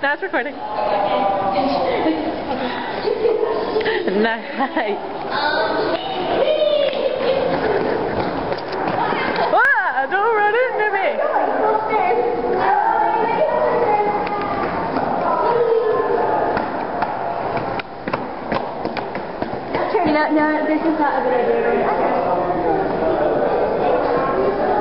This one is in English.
Now it's recording. Nice. Ah, don't run into me. No, this is not a good idea.